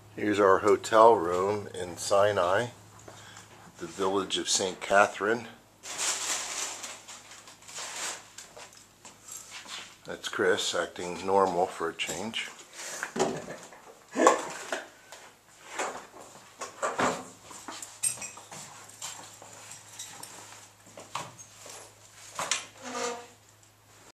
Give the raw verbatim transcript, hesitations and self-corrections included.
Here's our hotel room in Sinai, the village of Saint Catherine. That's Chris acting normal for a change.